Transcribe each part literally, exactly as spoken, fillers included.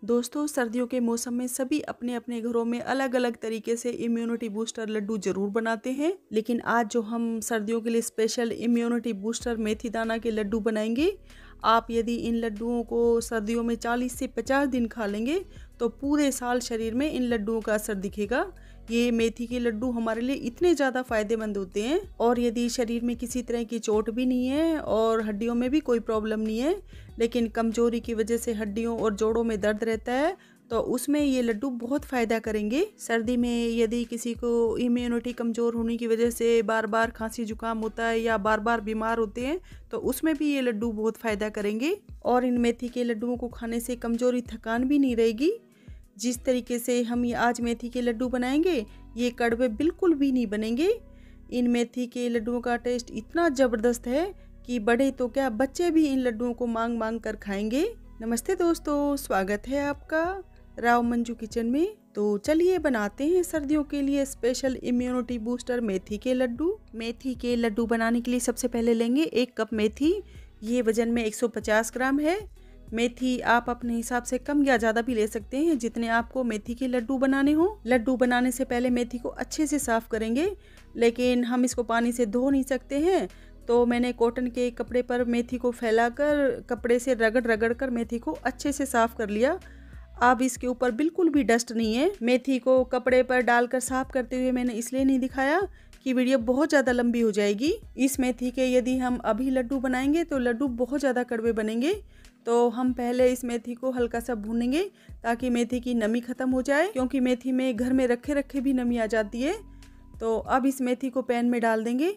दोस्तों, सर्दियों के मौसम में सभी अपने अपने घरों में अलग अलग तरीके से इम्यूनिटी बूस्टर लड्डू जरूर बनाते हैं। लेकिन आज जो हम सर्दियों के लिए स्पेशल इम्यूनिटी बूस्टर मेथी दाना के लड्डू बनाएंगे, आप यदि इन लड्डुओं को सर्दियों में चालीस से पचास दिन खा लेंगे तो पूरे साल शरीर में इन लड्डुओं का असर दिखेगा। ये मेथी के लड्डू हमारे लिए इतने ज़्यादा फायदेमंद होते हैं, और यदि शरीर में किसी तरह की चोट भी नहीं है और हड्डियों में भी कोई प्रॉब्लम नहीं है, लेकिन कमजोरी की वजह से हड्डियों और जोड़ों में दर्द रहता है, तो उसमें ये लड्डू बहुत फ़ायदा करेंगे। सर्दी में यदि किसी को इम्यूनिटी कमज़ोर होने की वजह से बार बार खांसी जुकाम होता है या बार बार बीमार होते हैं, तो उसमें भी ये लड्डू बहुत फ़ायदा करेंगे। और इन मेथी के लड्डुओं को खाने से कमज़ोरी थकान भी नहीं रहेगी। जिस तरीके से हम ये आज मेथी के लड्डू बनाएंगे, ये कड़वे बिल्कुल भी नहीं बनेंगे। इन मेथी के लड्डुओं का टेस्ट इतना ज़बरदस्त है कि बड़े तो क्या, बच्चे भी इन लड्डुओं को मांग मांग कर खाएंगे। नमस्ते दोस्तों, स्वागत है आपका राव मंजू किचन में। तो चलिए बनाते हैं सर्दियों के लिए स्पेशल इम्यूनिटी बूस्टर मेथी के लड्डू। मेथी के लड्डू बनाने के लिए सबसे पहले लेंगे एक कप मेथी। ये वजन में एक सौ पचास ग्राम है। मेथी आप अपने हिसाब से कम या ज़्यादा भी ले सकते हैं, जितने आपको मेथी के लड्डू बनाने हो। लड्डू बनाने से पहले मेथी को अच्छे से साफ़ करेंगे, लेकिन हम इसको पानी से धो नहीं सकते हैं, तो मैंने कॉटन के कपड़े पर मेथी को फैलाकर कपड़े से रगड़ रगड़ कर मेथी को अच्छे से साफ़ कर लिया। अब इसके ऊपर बिल्कुल भी डस्ट नहीं है। मेथी को कपड़े पर डालकर साफ़ करते हुए मैंने इसलिए नहीं दिखाया कि वीडियो बहुत ज़्यादा लंबी हो जाएगी। इस मेथी के यदि हम अभी लड्डू बनाएंगे तो लड्डू बहुत ज़्यादा कड़वे बनेंगे। तो हम पहले इस मेथी को हल्का सा भूनेंगे ताकि मेथी की नमी ख़त्म हो जाए, क्योंकि मेथी में घर में रखे रखे भी नमी आ जाती है। तो अब इस मेथी को पैन में डाल देंगे।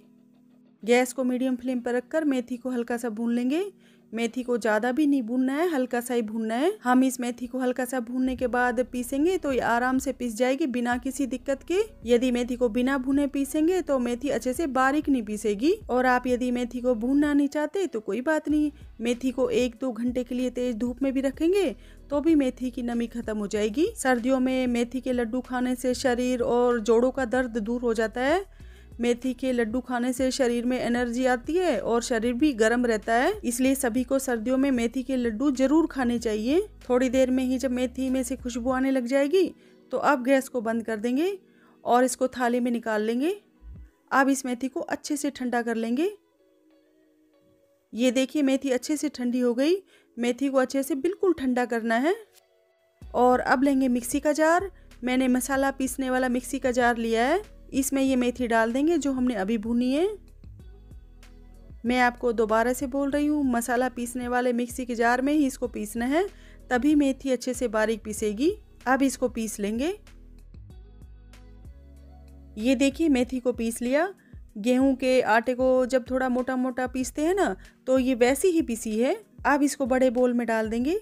गैस को मीडियम फ्लेम पर रखकर मेथी को हल्का सा भून लेंगे। मेथी को ज़्यादा भी नहीं भूनना है, हल्का सा ही भूनना है। हम इस मेथी को हल्का सा भूनने के बाद पीसेंगे तो ये आराम से पीस जाएगी बिना किसी दिक्कत के। यदि मेथी को बिना भुने पीसेंगे तो मेथी अच्छे से बारीक नहीं पीसेगी। और आप यदि मेथी को भूनना नहीं चाहते तो कोई बात नहीं, मेथी को एक दो घंटे के लिए तेज धूप में भी रखेंगे तो भी मेथी की नमी खत्म हो जाएगी। सर्दियों में मेथी के लड्डू खाने से शरीर और जोड़ों का दर्द दूर हो जाता है। मेथी के लड्डू खाने से शरीर में एनर्जी आती है और शरीर भी गर्म रहता है, इसलिए सभी को सर्दियों में मेथी के लड्डू जरूर खाने चाहिए। थोड़ी देर में ही जब मेथी में से खुशबू आने लग जाएगी तो अब गैस को बंद कर देंगे और इसको थाली में निकाल लेंगे। अब इस मेथी को अच्छे से ठंडा कर लेंगे। ये देखिए, मेथी अच्छे से ठंडी हो गई। मेथी को अच्छे से बिल्कुल ठंडा करना है। और अब लेंगे मिक्सी का जार। मैंने मसाला पीसने वाला मिक्सी का जार लिया है। इसमें ये मेथी डाल देंगे जो हमने अभी भुनी है। मैं आपको दोबारा से बोल रही हूँ, मसाला पीसने वाले मिक्सी के जार में ही इसको पीसना है, तभी मेथी अच्छे से बारीक पीसेगी। अब इसको पीस लेंगे। ये देखिए, मेथी को पीस लिया। गेहूं के आटे को जब थोड़ा मोटा मोटा पीसते हैं ना, तो ये वैसी ही पीसी है। अब इसको बड़े बोल में डाल देंगे।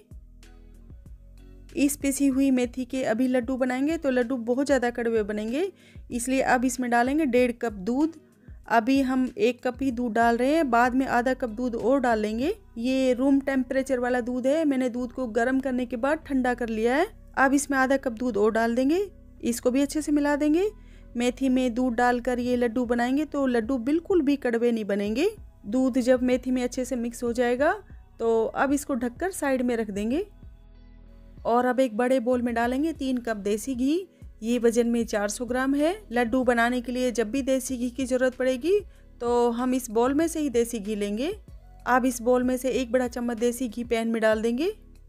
इस पिसी हुई मेथी के अभी लड्डू बनाएंगे तो लड्डू बहुत ज़्यादा कड़वे बनेंगे, इसलिए अब इसमें डालेंगे डेढ़ कप दूध। अभी हम एक कप ही दूध डाल रहे हैं, बाद में आधा कप दूध और डाल लेंगे। ये रूम टेम्परेचर वाला दूध है, मैंने दूध को गर्म करने के बाद ठंडा कर लिया है। अब इसमें आधा कप दूध और डाल देंगे, इसको भी अच्छे से मिला देंगे। मेथी में दूध डालकर ये लड्डू बनाएंगे तो लड्डू बिल्कुल भी कड़वे नहीं बनेंगे। दूध जब मेथी में अच्छे से मिक्स हो जाएगा तो अब इसको ढककर साइड में रख देंगे। और अब एक बड़े बोल में डालेंगे तीन कप देसी घी। ये वजन में चार सौ ग्राम है। लड्डू बनाने के लिए जब भी देसी घी की ज़रूरत पड़ेगी तो हम इस बोल में से ही देसी घी लेंगे। अब इस बोल में से एक बड़ा चम्मच देसी घी पैन में डाल देंगे।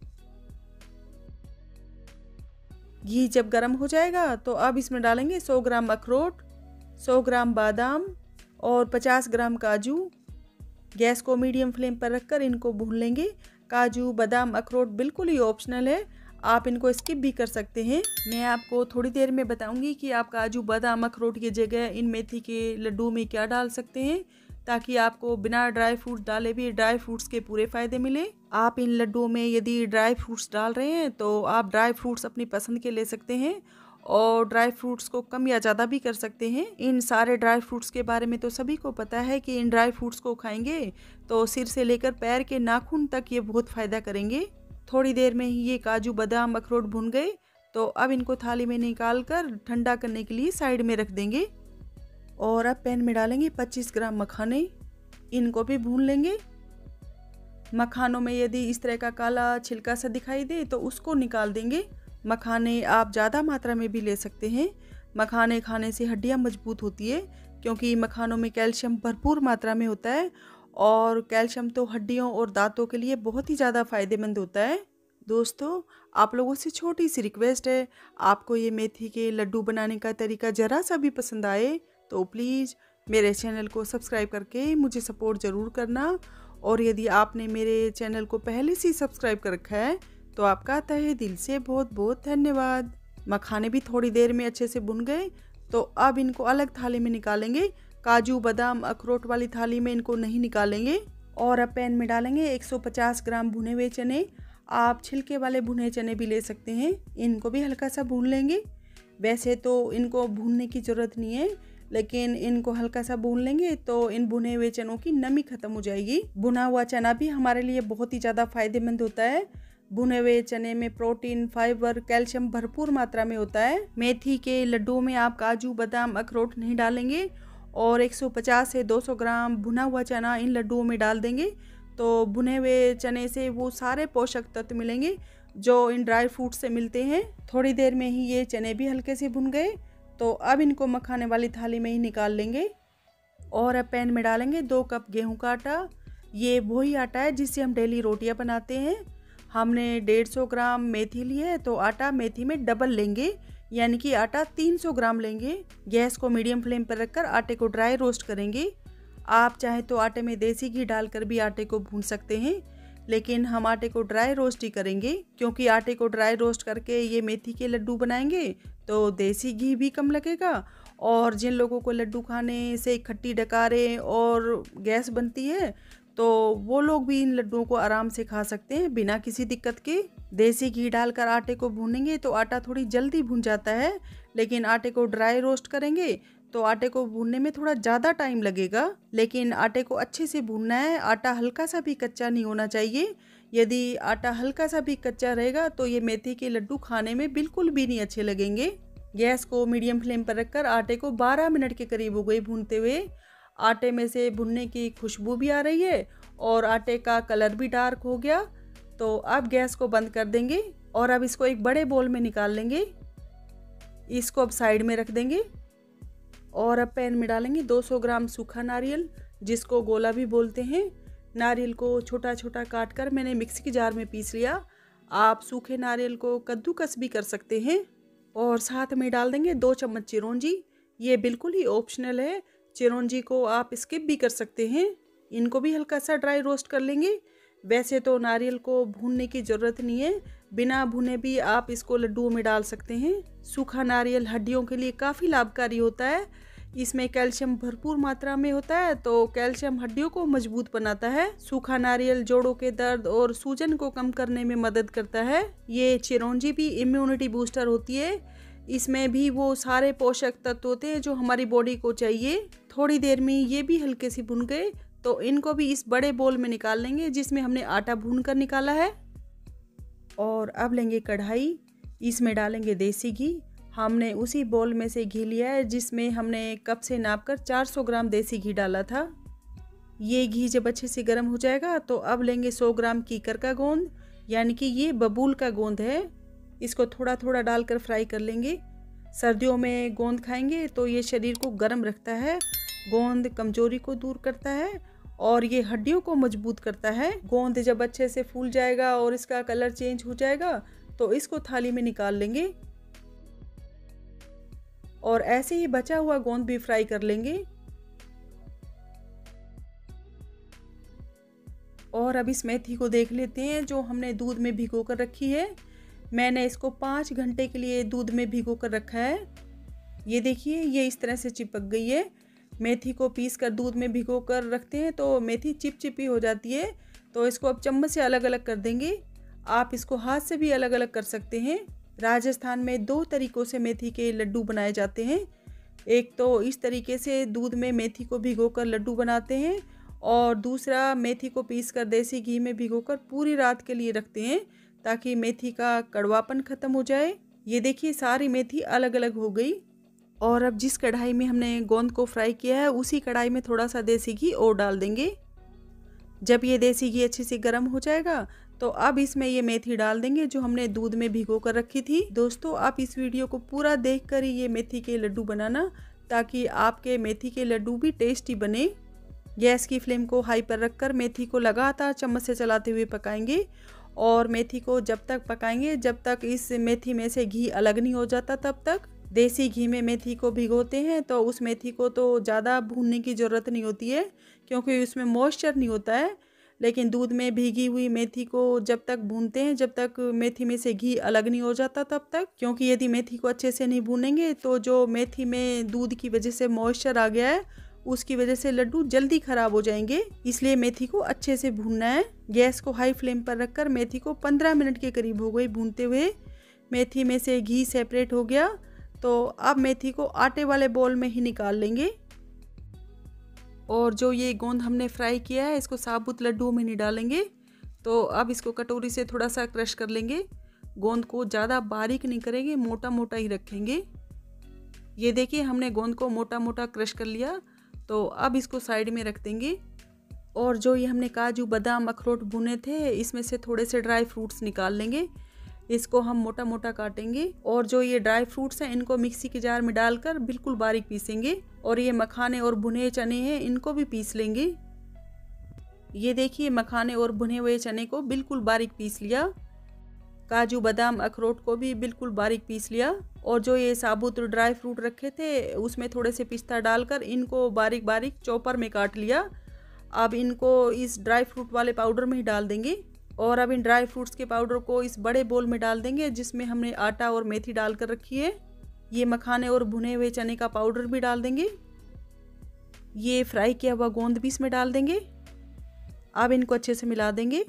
घी जब गर्म हो जाएगा तो अब इसमें डालेंगे सौ ग्राम अखरोट, सौ ग्राम बादाम और पचास ग्राम काजू। गैस को मीडियम फ्लेम पर रखकर इनको भून लेंगे। काजू, बादाम, अखरोट बिल्कुल ही ऑप्शनल है, आप इनको स्किप भी कर सकते हैं। मैं आपको थोड़ी देर में बताऊंगी कि आप काजू, बादाम, अखरोट की जगह इन मेथी के लड्डू में क्या डाल सकते हैं, ताकि आपको बिना ड्राई फ्रूट्स डाले भी ड्राई फ्रूट्स के पूरे फ़ायदे मिले। आप इन लड्डुओं में यदि ड्राई फ्रूट्स डाल रहे हैं तो आप ड्राई फ्रूट्स अपनी पसंद के ले सकते हैं और ड्राई फ्रूट्स को कम या ज़्यादा भी कर सकते हैं। इन सारे ड्राई फ्रूट्स के बारे में तो सभी को पता है कि इन ड्राई फ्रूट्स को खाएंगे तो सिर से लेकर पैर के नाखून तक ये बहुत फ़ायदा करेंगे। थोड़ी देर में ही ये काजू, बादाम, अखरोट भुन गए, तो अब इनको थाली में निकाल कर ठंडा करने के लिए साइड में रख देंगे। और अब पैन में डालेंगे पच्चीस ग्राम मखाने, इनको भी भून लेंगे। मखानों में यदि इस तरह का काला छिलका सा दिखाई दे तो उसको निकाल देंगे। मखाने आप ज़्यादा मात्रा में भी ले सकते हैं। मखाने खाने से हड्डियाँ मजबूत होती है, क्योंकि मखानों में कैल्शियम भरपूर मात्रा में होता है और कैल्शियम तो हड्डियों और दांतों के लिए बहुत ही ज़्यादा फ़ायदेमंद होता है। दोस्तों, आप लोगों से छोटी सी रिक्वेस्ट है, आपको ये मेथी के लड्डू बनाने का तरीका ज़रा सा भी पसंद आए तो प्लीज़ मेरे चैनल को सब्सक्राइब करके मुझे सपोर्ट ज़रूर करना। और यदि आपने मेरे चैनल को पहले से ही सब्सक्राइब कर रखा है तो आपका तहे दिल से बहुत बहुत धन्यवाद। मखाने भी थोड़ी देर में अच्छे से भुन गए, तो अब इनको अलग थाली में निकालेंगे। काजू बादाम अखरोट वाली थाली में इनको नहीं निकालेंगे। और अब पैन में डालेंगे एक सौ पचास ग्राम भुने हुए चने। आप छिलके वाले भुने चने भी ले सकते हैं, इनको भी हल्का सा भून लेंगे। वैसे तो इनको भूनने की ज़रूरत नहीं है, लेकिन इनको हल्का सा भून लेंगे तो इन भुने हुए चनों की नमी खत्म हो जाएगी। भुना हुआ चना भी हमारे लिए बहुत ही ज़्यादा फायदेमंद होता है। भुने हुए चने में प्रोटीन, फाइबर, कैल्शियम भरपूर मात्रा में होता है। मेथी के लड्डुओं में आप काजू बादाम अखरोट नहीं डालेंगे और एक सौ पचास से दो सौ ग्राम भुना हुआ चना इन लड्डुओं में डाल देंगे, तो भुने हुए चने से वो सारे पोषक तत्व मिलेंगे जो इन ड्राई फ्रूट से मिलते हैं। थोड़ी देर में ही ये चने भी हल्के से भुन गए, तो अब इनको मखाने वाली थाली में ही निकाल लेंगे। और अब पैन में डालेंगे दो कप गेहूं का आटा। ये वही आटा है जिससे हम डेली रोटियां बनाते हैं। हमने डेढ़ सौ ग्राम मेथी ली है, तो आटा मेथी में डबल लेंगे, यानी कि आटा तीन सौ ग्राम लेंगे। गैस को मीडियम फ्लेम पर रखकर आटे को ड्राई रोस्ट करेंगे। आप चाहे तो आटे में देसी घी डालकर भी आटे को भून सकते हैं, लेकिन हम आटे को ड्राई रोस्ट ही करेंगे, क्योंकि आटे को ड्राई रोस्ट करके ये मेथी के लड्डू बनाएंगे तो देसी घी भी कम लगेगा। और जिन लोगों को लड्डू खाने से खट्टी डकारे और गैस बनती है, तो वो लोग भी इन लड्डुओं को आराम से खा सकते हैं बिना किसी दिक्कत के। देसी घी डालकर आटे को भूनेंगे तो आटा थोड़ी जल्दी भून जाता है, लेकिन आटे को ड्राई रोस्ट करेंगे तो आटे को भूनने में थोड़ा ज़्यादा टाइम लगेगा। लेकिन आटे को अच्छे से भूनना है, आटा हल्का सा भी कच्चा नहीं होना चाहिए। यदि आटा हल्का सा भी कच्चा रहेगा तो ये मेथी के लड्डू खाने में बिल्कुल भी नहीं अच्छे लगेंगे। गैस को मीडियम फ्लेम पर रखकर आटे को बारह मिनट के करीब हो गई भूनते हुए। आटे में से भुनने की खुशबू भी आ रही है और आटे का कलर भी डार्क हो गया। तो अब गैस को बंद कर देंगे और अब इसको एक बड़े बोल में निकाल लेंगे। इसको अब साइड में रख देंगे और अब पैन में डालेंगे दो सौ ग्राम सूखा नारियल, जिसको गोला भी बोलते हैं। नारियल को छोटा छोटा काट कर मैंने मिक्सी के जार में पीस लिया। आप सूखे नारियल को कद्दूकस भी कर सकते हैं। और साथ में डाल देंगे दो चम्मच चिरौंजी। ये बिल्कुल ही ऑप्शनल है, चिरौंजी को आप स्किप भी कर सकते हैं। इनको भी हल्का सा ड्राई रोस्ट कर लेंगे। वैसे तो नारियल को भूनने की ज़रूरत नहीं है, बिना भुने भी आप इसको लड्डुओं में डाल सकते हैं। सूखा नारियल हड्डियों के लिए काफ़ी लाभकारी होता है। इसमें कैल्शियम भरपूर मात्रा में होता है, तो कैल्शियम हड्डियों को मजबूत बनाता है। सूखा नारियल जोड़ों के दर्द और सूजन को कम करने में मदद करता है। ये चिरौंजी भी इम्यूनिटी बूस्टर होती है। इसमें भी वो सारे पोषक तत्व होते हैं जो हमारी बॉडी को चाहिए। थोड़ी देर में ये भी हल्के से भुन गए, तो इनको भी इस बड़े बोल में निकाल लेंगे जिसमें हमने आटा भून कर निकाला है। और अब लेंगे कढ़ाई, इसमें डालेंगे देसी घी। हमने उसी बोल में से घी लिया है जिसमें हमने कप से नापकर चार सौ ग्राम देसी घी डाला था। ये घी जब अच्छे से गर्म हो जाएगा तो अब लेंगे सौ ग्राम कीकर का गोंद, यानी कि ये बबूल का गोंद है। इसको थोड़ा थोड़ा डालकर फ्राई कर लेंगे। सर्दियों में गोंद खाएंगे तो ये शरीर को गर्म रखता है। गोंद कमजोरी को दूर करता है और ये हड्डियों को मजबूत करता है। गोंद जब अच्छे से फूल जाएगा और इसका कलर चेंज हो जाएगा तो इसको थाली में निकाल लेंगे और ऐसे ही बचा हुआ गोंद भी फ्राई कर लेंगे। और अब इस मेथी को देख लेते हैं जो हमने दूध में भिगो कर रखी है। मैंने इसको पाँच घंटे के लिए दूध में भिगो कर रखा है। ये देखिए, ये इस तरह से चिपक गई है। मेथी को पीस कर दूध में भिगो कर रखते हैं तो मेथी चिपचिपी हो जाती है। तो इसको अब चम्मच से अलग अलग कर देंगे। आप इसको हाथ से भी अलग अलग कर सकते हैं। राजस्थान में दो तरीक़ों से मेथी के लड्डू बनाए जाते हैं। एक तो इस तरीके से दूध में मेथी को भिगोकर लड्डू बनाते हैं और दूसरा मेथी को पीसकर देसी घी में भिगोकर पूरी रात के लिए रखते हैं ताकि मेथी का कड़वापन ख़त्म हो जाए। ये देखिए, सारी मेथी अलग अलग हो गई। और अब जिस कढ़ाई में हमने गोंद को फ्राई किया है उसी कढ़ाई में थोड़ा सा देसी घी और डाल देंगे। जब ये देसी घी अच्छे से गर्म हो जाएगा तो अब इसमें ये मेथी डाल देंगे जो हमने दूध में भिगो कर रखी थी। दोस्तों आप इस वीडियो को पूरा देख कर ही ये मेथी के लड्डू बनाना, ताकि आपके मेथी के लड्डू भी टेस्टी बने। गैस की फ्लेम को हाई पर रखकर मेथी को लगातार चम्मच से चलाते हुए पकाएंगे और मेथी को जब तक पकाएंगे जब तक इस मेथी में से घी अलग नहीं हो जाता तब तक। देसी घी में मेथी को भिगोते हैं तो उस मेथी को तो ज़्यादा भूनने की ज़रूरत नहीं होती है क्योंकि उसमें मॉइस्चर नहीं होता है, लेकिन दूध में भीगी हुई मेथी को जब तक भूनते हैं जब तक मेथी में से घी अलग नहीं हो जाता तब तक, क्योंकि यदि मेथी को अच्छे से नहीं भूनेंगे तो जो मेथी में दूध की वजह से मॉइस्चर आ गया है उसकी वजह से लड्डू जल्दी ख़राब हो जाएंगे। इसलिए मेथी को अच्छे से भूनना है। गैस को हाई फ्लेम पर रखकर मेथी को पंद्रह मिनट के करीब हो गई भूनते हुए। मेथी में से घी सेपरेट हो गया तो अब मेथी को आटे वाले बोल में ही निकाल लेंगे और जो ये गोंद हमने फ्राई किया है इसको साबुत लड्डुओं में नहीं डालेंगे। तो अब इसको कटोरी से थोड़ा सा क्रश कर लेंगे। गोंद को ज़्यादा बारीक नहीं करेंगे, मोटा मोटा ही रखेंगे। ये देखिए हमने गोंद को मोटा मोटा क्रश कर लिया। तो अब इसको साइड में रख देंगे और जो ये हमने काजू बादाम अखरोट भुने थे इसमें से थोड़े से ड्राई फ्रूट्स निकाल लेंगे। इसको हम मोटा मोटा काटेंगे और जो ये ड्राई फ्रूट्स हैं इनको मिक्सी के जार में डालकर बिल्कुल बारीक पीसेंगे और ये मखाने और भुने चने हैं इनको भी पीस लेंगे। ये देखिए मखाने और भुने हुए चने को बिल्कुल बारीक पीस लिया। काजू बादाम अखरोट को भी बिल्कुल बारीक पीस लिया और जो ये साबुत ड्राई फ्रूट रखे थे उसमें थोड़े से पिस्ता डालकर इनको बारीक बारीक चॉपर में काट लिया। अब इनको इस ड्राई फ्रूट वाले पाउडर में ही डाल देंगे और अब इन ड्राई फ्रूट्स के पाउडर को इस बड़े बोल में डाल देंगे जिसमें हमने आटा और मेथी डाल कर रखी है। ये मखाने और भुने हुए चने का पाउडर भी डाल देंगे। ये फ्राई किया हुआ गोंद भी इसमें डाल देंगे। अब इनको अच्छे से मिला देंगे।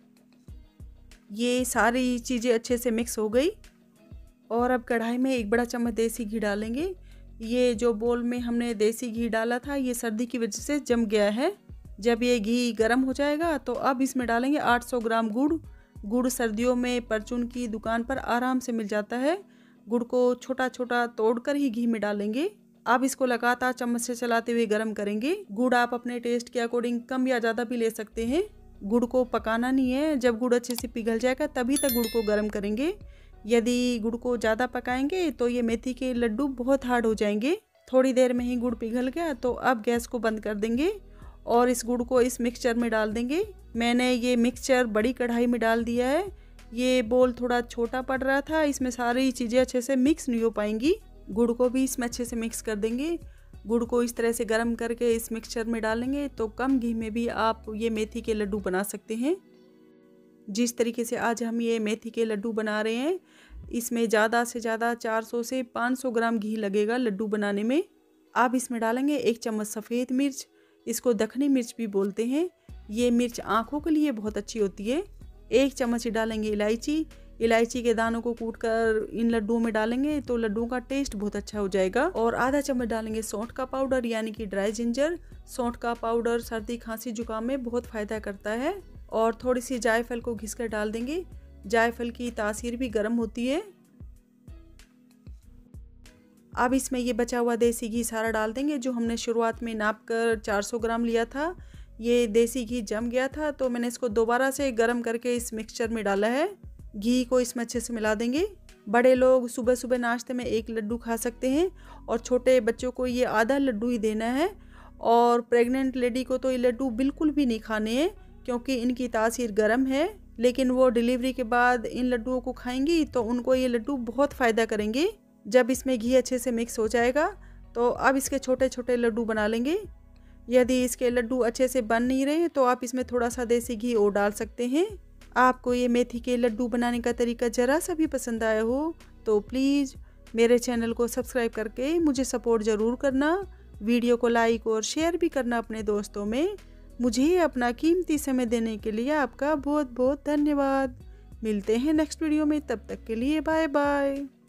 ये सारी चीज़ें अच्छे से मिक्स हो गई और अब कढ़ाई में एक बड़ा चम्मच देसी घी डालेंगे। ये जो बोल में हमने देसी घी डाला था ये सर्दी की वजह से जम गया है। जब ये घी गर्म हो जाएगा तो अब इसमें डालेंगे आठ सौ ग्राम गुड़। गुड़ सर्दियों में परचून की दुकान पर आराम से मिल जाता है। गुड़ को छोटा छोटा तोड़कर ही घी में डालेंगे। अब इसको लगातार चम्मच से चलाते हुए गर्म करेंगे। गुड़ आप अपने टेस्ट के अकॉर्डिंग कम या ज़्यादा भी ले सकते हैं। गुड़ को पकाना नहीं है, जब गुड़ अच्छे से पिघल जाएगा तभी तक गुड़ को गर्म करेंगे। यदि गुड़ को ज़्यादा पकाएंगे तो ये मेथी के लड्डू बहुत हार्ड हो जाएंगे। थोड़ी देर में ही गुड़ पिघल गया तो अब गैस को बंद कर देंगे और इस गुड़ को इस मिक्सचर में डाल देंगे। मैंने ये मिक्सचर बड़ी कढ़ाई में डाल दिया है। ये बोल थोड़ा छोटा पड़ रहा था, इसमें सारी चीज़ें अच्छे से मिक्स नहीं हो पाएंगी। गुड़ को भी इसमें अच्छे से मिक्स कर देंगे। गुड़ को इस तरह से गर्म करके इस मिक्सचर में डालेंगे तो कम घी में भी आप ये मेथी के लड्डू बना सकते हैं। जिस तरीके से आज हम ये मेथी के लड्डू बना रहे हैं इसमें ज़्यादा से ज़्यादा चार सौ से पाँच सौ ग्राम घी लगेगा लड्डू बनाने में। अब इसमें डालेंगे एक चम्मच सफ़ेद मिर्च, इसको दखनी मिर्च भी बोलते हैं। ये मिर्च आँखों के लिए बहुत अच्छी होती है। एक चम्मच ही डालेंगे इलायची। इलायची के दानों को कूटकर इन लड्डुओं में डालेंगे तो लड्डुओं का टेस्ट बहुत अच्छा हो जाएगा। और आधा चम्मच डालेंगे सौंठ का पाउडर यानी कि ड्राई जिंजर। सौंठ का पाउडर सर्दी खांसी जुकाम में बहुत फ़ायदा करता है। और थोड़ी सी जायफल को घिसकर डाल देंगे। जायफल की तासीर भी गर्म होती है। अब इसमें ये बचा हुआ देसी घी सारा डाल देंगे जो हमने शुरुआत में नाप कर चार सौ ग्राम लिया था। ये देसी घी जम गया था तो मैंने इसको दोबारा से गर्म करके इस मिक्सचर में डाला है। घी को इसमें अच्छे से मिला देंगे। बड़े लोग सुबह सुबह नाश्ते में एक लड्डू खा सकते हैं और छोटे बच्चों को ये आधा लड्डू ही देना है। और प्रेग्नेंट लेडी को तो ये लड्डू बिल्कुल भी नहीं खाने हैं क्योंकि इनकी तासीर गर्म है, लेकिन वो डिलीवरी के बाद इन लड्डुओं को खाएंगी तो उनको ये लड्डू बहुत फ़ायदा करेंगे। जब इसमें घी अच्छे से मिक्स हो जाएगा तो अब इसके छोटे छोटे लड्डू बना लेंगे। यदि इसके लड्डू अच्छे से बन नहीं रहे तो आप इसमें थोड़ा सा देसी घी और डाल सकते हैं। आपको ये मेथी के लड्डू बनाने का तरीका ज़रा सा भी पसंद आया हो तो प्लीज़ मेरे चैनल को सब्सक्राइब करके मुझे सपोर्ट ज़रूर करना। वीडियो को लाइक और शेयर भी करना अपने दोस्तों में। मुझे अपना कीमती समय देने के लिए आपका बहुत बहुत धन्यवाद। मिलते हैं नेक्स्ट वीडियो में, तब तक के लिए बाय बाय।